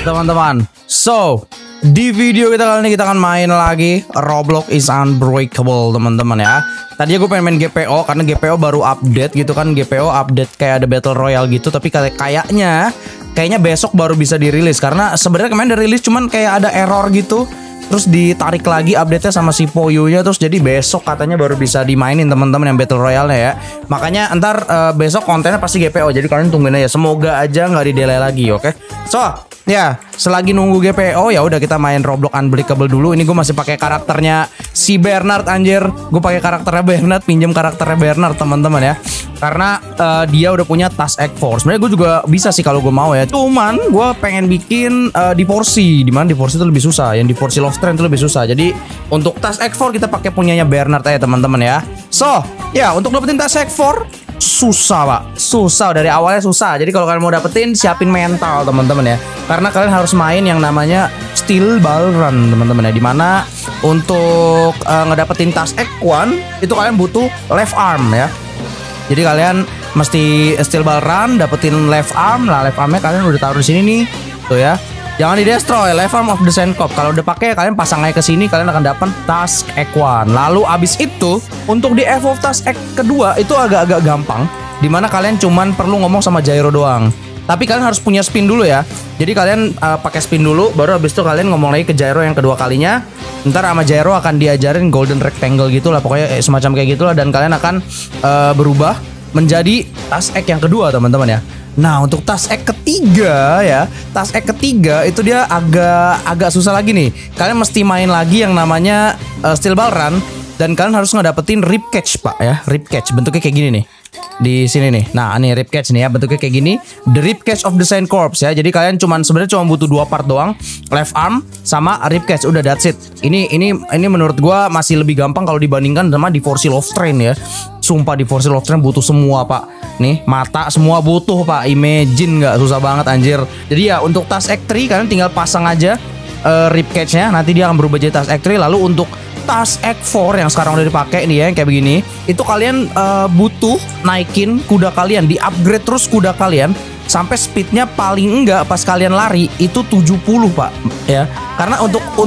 teman-teman. So, di video kita kali ini kita akan main lagi Roblox is Unbreakable, teman-teman ya. Tadi gue pengen main GPO karena GPO baru update gitu kan. GPO update kayak ada Battle Royale gitu, tapi kayaknya besok baru bisa dirilis karena sebenarnya kemarin udah rilis cuman kayak ada error gitu. Terus ditarik lagi update-nya sama si Poyo-nya. Terus jadi besok katanya baru bisa dimainin teman-teman yang Battle Royale-nya ya. Makanya ntar besok kontennya pasti GPO. Jadi kalian tungguin aja. Semoga aja nggak di-delay lagi, oke? So, ya, selagi nunggu GPO ya udah kita main Roblox Unbreakable dulu. Ini gue masih pakai karakternya si Bernard, anjir. Gue pakai karakternya Bernard, pinjem karakternya Bernard teman-teman ya. Karena dia udah punya Task X4. Sebenarnya gue juga bisa sih kalau gue mau ya. Cuman gue pengen bikin di Forsi. Dimana di Forsi itu lebih susah. Yang di Forsi Love Train itu lebih susah. Jadi untuk Task X4 kita pakai punyanya Bernard aja teman-teman ya. So, ya untuk dapetin Task X4 susah pak. Susah dari awalnya susah. Jadi kalau kalian mau dapetin siapin mental teman-teman ya. Karena kalian harus main yang namanya Steel Ball Run teman-teman ya. Dimana untuk ngedapetin Task X1 itu kalian butuh left arm ya. Jadi kalian mesti Steel Ball Run, dapetin left arm. Lah left armnya kalian udah taruh di sini nih, tuh ya. Jangan di destroy, left arm of the Sandcop. Kalau udah pakai kalian pasang aja ke sini, kalian akan dapat Task X1. Lalu abis itu untuk di evolve Task X kedua itu agak-agak gampang. Dimana kalian cuman perlu ngomong sama gyro doang. Tapi kalian harus punya spin dulu ya. Jadi kalian pakai spin dulu, baru abis itu kalian ngomong lagi ke gyro yang kedua kalinya. Ntar sama gyro akan diajarin golden rectangle gitu lah, pokoknya semacam kayak gitulah. Dan kalian akan berubah menjadi Task X yang kedua teman-teman ya. Nah untuk Task X ketiga ya, Task X ketiga itu dia agak susah lagi nih. Kalian mesti main lagi yang namanya Steel Ball Run. Dan kalian harus ngedapetin rib catch pak ya. Rib catch bentuknya kayak gini nih. Di sini nih. Nah, ini rib catch nih ya, bentuknya kayak gini. The rib catch of the Sandcorp ya. Jadi kalian sebenarnya cuma butuh 2 part doang. Left arm sama rib catch, udah that's it. Ini menurut gua masih lebih gampang kalau dibandingkan sama di Forsi Love Train ya. Sumpah di Forsi Love Train butuh semua, Pak. Nih, mata semua butuh, Pak. Imagine nggak susah banget anjir. Jadi ya untuk Task X3 kalian tinggal pasang aja rib catch-nya, nanti dia akan berubah jadi Task X3. Lalu untuk Task X4 yang sekarang udah dipakai nih ya, yang kayak begini, itu kalian butuh naikin kuda kalian, di upgrade terus kuda kalian sampai speednya paling enggak pas kalian lari itu 70 pak ya. Karena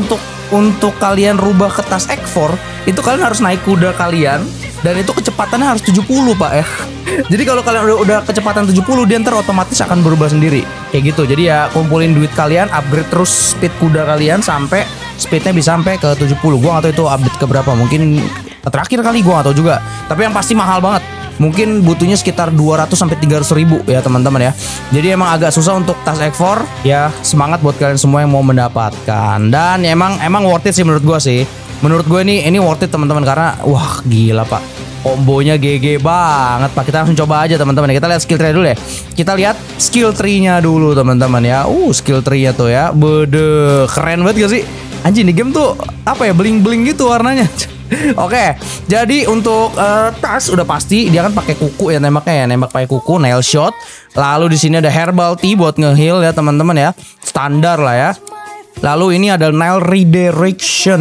untuk kalian rubah ke Task X4 itu kalian harus naik kuda kalian dan itu kecepatannya harus 70 pak ya. Jadi kalau kalian udah kecepatan 70 dia ntar otomatis akan berubah sendiri kayak gitu. Jadi ya kumpulin duit kalian, upgrade terus speed kuda kalian sampai speednya bisa sampai ke 70. Gua gak tahu itu update ke berapa, mungkin terakhir kali gua gak tahu juga. Tapi yang pasti mahal banget. Mungkin butuhnya sekitar 200 sampai 300 ribu ya teman-teman ya. Jadi emang agak susah untuk Task X4 ya. Semangat buat kalian semua yang mau mendapatkan. Dan ya, emang worth it sih menurut gua sih. Menurut gue ini worth it teman-teman karena wah gila pak, kombonya GG banget pak. Kita langsung coba aja teman-teman. Kita lihat skill tree dulu ya. Kita lihat skill tree-nya dulu teman-teman ya. Skill tree-nya tuh ya. Bede, keren banget gak sih? Anjir nih game tuh apa ya, bling-bling gitu warnanya. Oke, jadi untuk tas udah pasti dia kan pakai kuku ya nembaknya ya, nembak pakai kuku, nail shot. Lalu di sini ada herbal tea buat nge-heal ya teman-teman ya, standar lah ya. Lalu ini ada nail redirection.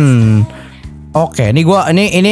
Oke, ini gua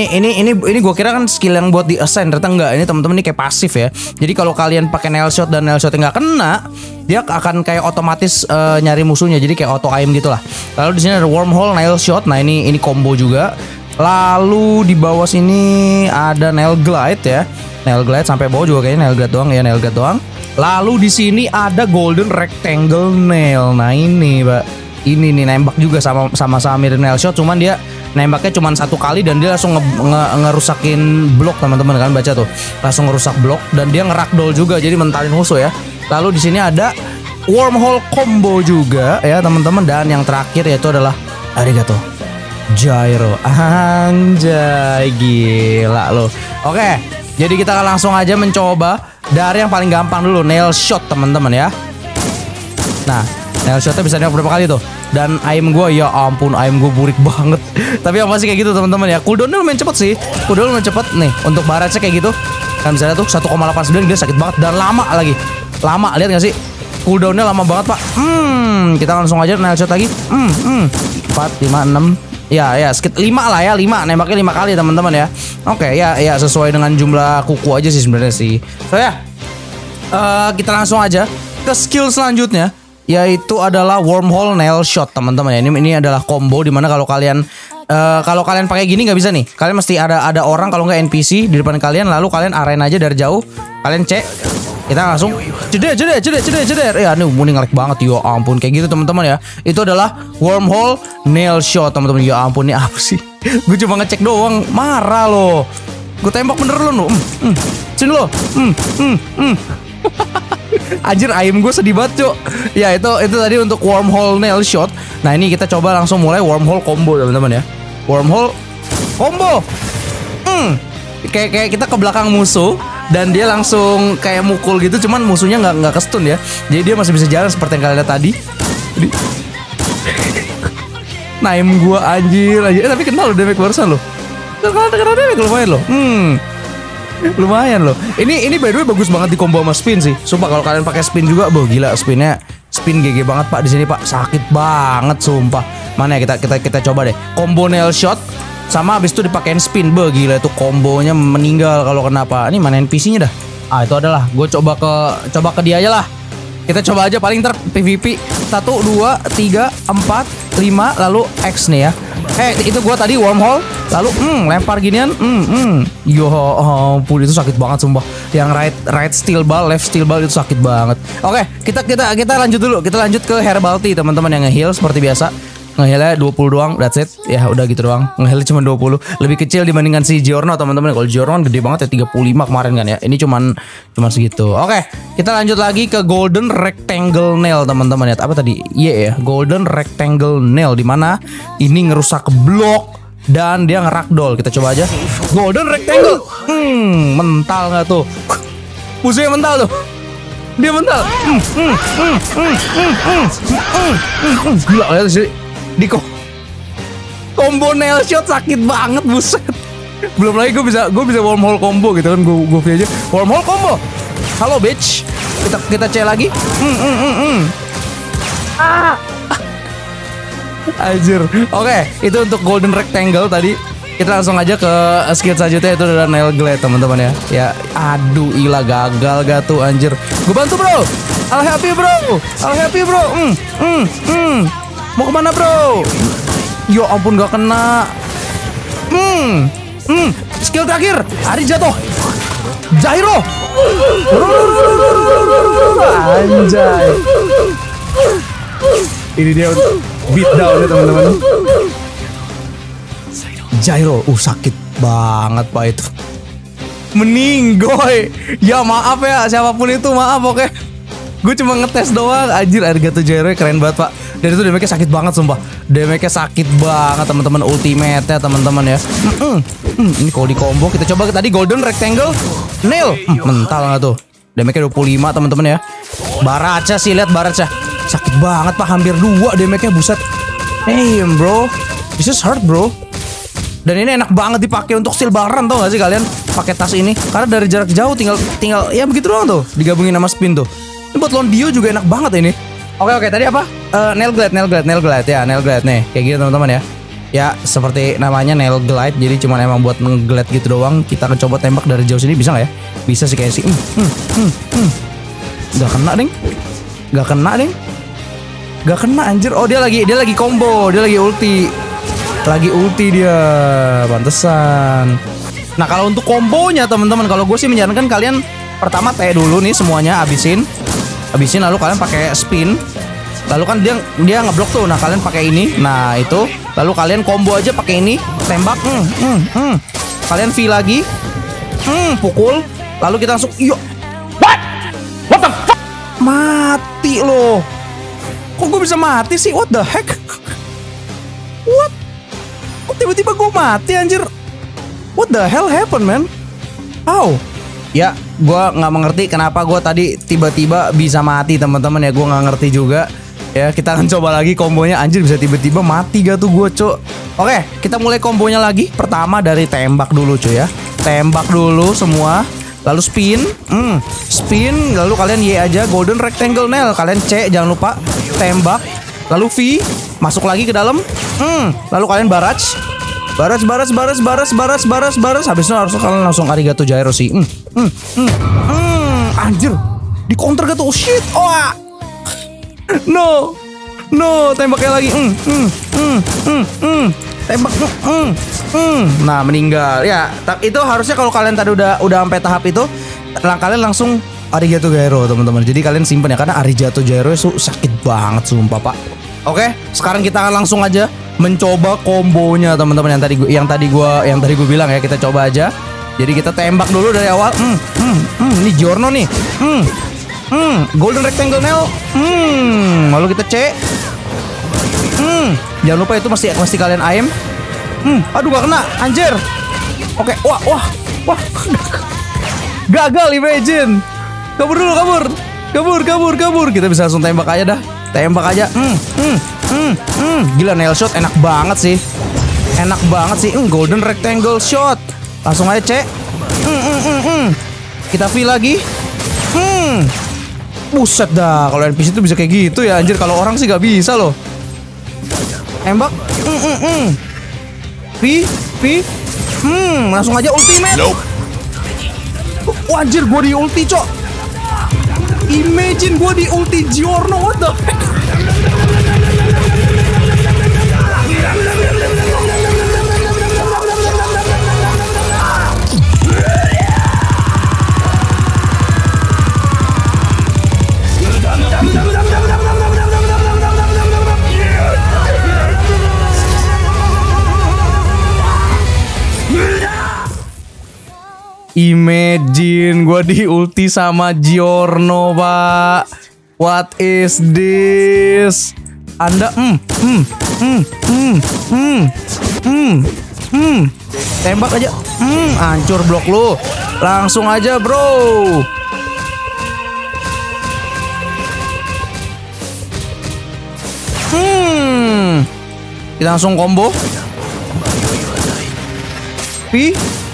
gua kira kan skill yang buat di assign, ternyata enggak. Ini teman-teman ini kayak pasif ya. Jadi kalau kalian pakai nail shot dan nail shotnya nggak kena, dia akan kayak otomatis nyari musuhnya. Jadi kayak auto aim gitulah. Lalu di sini ada wormhole nail shot. Nah ini combo juga. Lalu di bawah sini ada nail glide ya. Nail glide sampai bawah juga kayaknya nail glide doang ya, nail glide doang. Lalu di sini ada golden rectangle nail. Nah ini, Pak. Ini nih nembak juga sama mirip nail shot, cuman dia nembaknya cuma 1 kali dan dia langsung ngerusakin blok teman-teman kan, baca tuh. Langsung ngerusak blok dan dia ngerakdol juga jadi mentalin musuh ya. Lalu di sini ada wormhole combo juga ya teman-teman, dan yang terakhir yaitu adalah arigato gyro. Anjay gila loh. Oke, jadi kita akan langsung aja mencoba dari yang paling gampang dulu, nail shot teman-teman ya. Nah, nail shotnya bisa nembak berapa kali tuh. Dan aim gue, ya ampun, aim gue burik banget. Tapi yang pasti kayak gitu teman-teman ya. Cooldownnya lumayan cepet sih. Cooldown lumayan cepet nih. Untuk barrage kayak gitu kan misalnya tuh 1,89 dia sakit banget. Dan lama lagi. Lama, lihat gak sih? Cooldownnya lama banget pak. Kita langsung aja nail shot lagi. 4, 5, 6. Ya sekitar 5 lah ya, 5. Nembaknya 5 kali teman-teman ya. Oke, ya sesuai dengan jumlah kuku aja sih sebenarnya sih. So ya, kita langsung aja ke skill selanjutnya. yaitu adalah wormhole nail shot teman-teman ya. Ini adalah combo dimana kalau kalian pakai gini nggak bisa nih. Kalian mesti ada orang kalau nggak NPC di depan kalian, lalu kalian aren aja dari jauh. Kalian cek, kita langsung jeder. Ya nih muni ngelag banget, ya ampun kayak gitu teman-teman ya. Itu adalah wormhole nail shot teman-teman. Ya ampun nih apa sih? Gue cuma ngecek doang, marah loh. Gue tembak bener lo. Sini lo. Anjir aim gue sedih banget cok. Ya itu tadi untuk wormhole nail shot. Nah ini kita coba langsung mulai wormhole combo teman-teman ya. Wormhole combo. Kayak kita ke belakang musuh dan dia langsung kayak mukul gitu. Cuman musuhnya nggak ke-stun ya. Jadi dia masih bisa jalan seperti yang kalian lihat tadi. Jadi aim gue anjir. Tapi kenal lo damage barusan lo. Kenal damage lumayan lo. Lumayan loh. Ini by the way bagus banget di combo sama spin sih. Sumpah kalau kalian pakai spin juga, gila spin GG banget Pak di sini Pak. Sakit banget sumpah. Mana ya kita coba deh. Combo nail shot sama habis itu dipakein spin. Gila itu kombonya meninggal kalau kenapa. Ini mana NPC-nya dah? Itu adalah. Gue coba ke dia aja lah. Kita coba aja paling PVP 1 2 3 4 5 lalu X nih ya. Itu gua tadi wormhole lalu lempar ginian. Yo ampun itu sakit banget sumpah. Yang right steel ball, left steel ball itu sakit banget. Oke, kita lanjut dulu. Kita lanjut ke Herbal Tea teman-teman yang nge-heal seperti biasa. Nge-healnya 20 doang, that's it. Ya udah gitu doang. Nge-healnya cuma 20. Lebih kecil dibandingkan si Giorno teman-teman. Kalau Giorno gede banget ya 35 kemarin kan ya. Ini cuman segitu. Oke, kita lanjut lagi ke Golden Rectangle Nail teman-teman ya. Apa tadi? Ya, Golden Rectangle Nail di mana ini ngerusak blok dan dia ngerakdol. Kita coba aja. Golden Rectangle. Mental nggak tuh? Musuhnya mental tuh. Dia mental. Gila lihat sih. Di combo nail shot sakit banget buset. Belum lagi gue bisa wormhole combo gitu kan. Gue aja wormhole combo. Halo bitch. Kita cek lagi. Anjir. Oke, itu untuk golden rectangle tadi. Kita langsung aja ke skill selanjutnya, itu adalah nail glide teman-teman ya. Ya aduh ilah gagal gak tuh anjir. Gue bantu bro. I'll help you bro. Mau kemana bro? Yo ampun gak kena. Skill terakhir. Ari jatuh. Gyro. Anjay. Ini dia beat down ya teman-teman. Gyro. Sakit banget Pak itu. Meninggoy. Ya maaf ya siapapun itu, maaf oke. Gue cuma ngetes doang. Anjir Arigato Gyro keren banget Pak. Dan itu damage-nya sakit banget sumpah. Damage-nya sakit banget teman-teman. Ultimate-nya teman-teman ya. Ini kalau di combo kita coba tadi Golden Rectangle Nail. Mental nggak tuh? Damage-nya 25 teman-teman ya. Baracha sih, lihat Baracha. Sakit banget Pak, hampir 2 damage-nya buset. Damn bro. This is hurt bro. Dan ini enak banget dipakai untuk silbaran, tau gak sih kalian? Pakai tas ini karena dari jarak jauh tinggal ya begitu doang tuh, digabungin sama spin tuh. Ini buat lawan Dio juga enak banget ini. Oke, tadi apa? Nail glide ya, nail glide nih. Kayak gitu teman-teman ya. Ya, seperti namanya nail glide, jadi cuma emang buat nge-glide gitu doang. Kita akan coba tembak dari jauh sini, bisa nggak ya? Bisa sih kayak sih. Gak kena anjir. Oh, dia lagi combo, dia lagi ulti. Dia, pantesan. Nah, kalau untuk kombonya teman-teman, kalau gue sih menyarankan kalian pertama T dulu nih semuanya, habisin lalu kalian pakai spin. Lalu kan dia ngeblok tuh. Nah, kalian pakai ini. Nah, itu. Lalu kalian combo aja pakai ini, tembak. Kalian V lagi. Pukul. Lalu kita langsung What the fuck? Mati loh. Kok gue bisa mati sih? What the heck? What? Kok tiba-tiba gue mati anjir? What the hell happened man? How? Ya, gue nggak mengerti kenapa gue tadi tiba-tiba bisa mati teman-teman ya. Gue nggak ngerti juga. Ya, kita akan coba lagi kombonya. Anjir bisa tiba-tiba mati gak tuh gue cok. Oke, kita mulai kombonya lagi. Pertama dari tembak dulu cuy ya. Tembak dulu semua. Lalu spin. Spin. Lalu kalian Y aja. Golden Rectangle Nail. Kalian C jangan lupa. Tembak. Lalu V. Masuk lagi ke dalam. Lalu kalian barrage. Baras. Habis itu harus kalian langsung Arigato Gyro sih. Anjir. Di counter gak tuh? Oh shit. No. No, tembaknya lagi. Tembak. Nah, meninggal. Ya, itu harusnya kalau kalian tadi udah sampai tahap itu, kalian langsung Arigato Gyro, teman-teman. Jadi kalian simpen ya, karena Arigato Gyro itu sakit banget sumpah, Pak. Oke, sekarang kita akan langsung aja mencoba kombonya, teman-teman, yang tadi gue bilang ya, kita coba aja. Jadi kita tembak dulu dari awal. Ini Giorno nih. Golden Rectangle Nail. Lalu kita C. Jangan lupa itu mesti kalian aim. Aduh, gak kena, anjir. Oke, wah. Gagal, Imagine. Kabur dulu, kabur. Kita bisa langsung tembak aja dah. Tembak aja. Gila, nail shot enak banget sih. Golden Rectangle Shot. Langsung aja C. Kita V lagi. Buset dah, kalau NPC itu bisa kayak gitu ya, anjir. Kalau orang sih gak bisa loh. Tembak. V. Langsung aja ultimate. Nope. Anjir, gue di ulti, cok. Imagine gue di ulti Giorno, what the heck? Imagine gue di ulti sama Giorno, Pak. What is this? Anda tembak aja. Hancur blok lu. Langsung aja, bro. Kita langsung combo. Pi.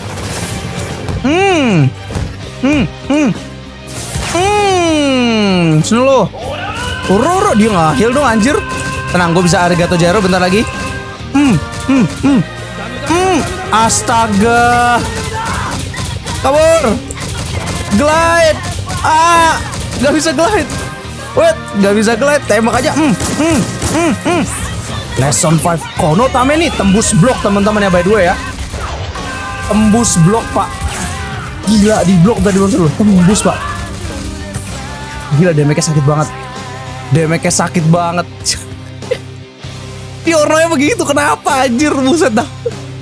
Sini lo. Roro, dia nggak heal dong, anjir. Tenang, gue bisa Arigato Gyro bentar lagi. Astaga. Kabur. Glide. Gak bisa glide. Wait, gak bisa glide. Tembak aja. Lesson 5 Kono Tame nih. Tembus blok, teman-teman ya, by the way ya. Tembus blok, Pak. Gila, di blok tadi monster loh. Tembus, Pak. Gila, damage-nya sakit banget. Giorno-nya begitu, kenapa anjir? Buset dah.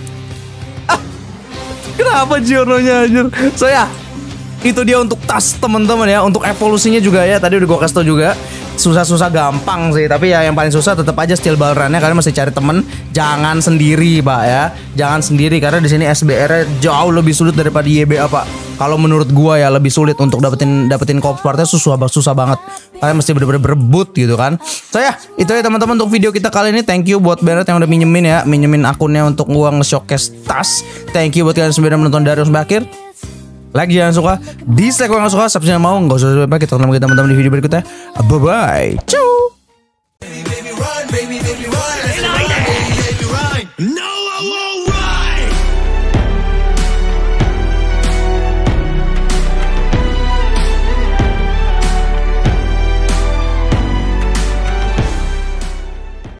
Kenapa Giorno-nya anjir? So ya, itu dia untuk tas, teman-teman ya. Untuk evolusinya juga ya, tadi udah gue kasih tau juga. Susah-susah gampang sih, tapi ya yang paling susah tetap aja steel ball run-nya. Kalian mesti cari temen, jangan sendiri, Pak ya. Jangan sendiri, karena di sini SBR-nya jauh lebih sulit daripada YBA, Pak. Kalau menurut gua ya lebih sulit untuk dapetin corpse part-nya, susah banget. Kalian mesti bener-bener berebut gitu kan. So ya, itu ya teman-teman untuk video kita kali ini. Thank you buat Bernard yang udah minjemin akunnya untuk gua nge-showcase tas. Thank you buat kalian yang sudah menonton dari sampai akhir. Like jangan suka, dislike kalau nggak suka, subscribe mau nggak usah sampai. Kita ketemu lagi teman-teman di video berikutnya. Bye bye. Ciao. No!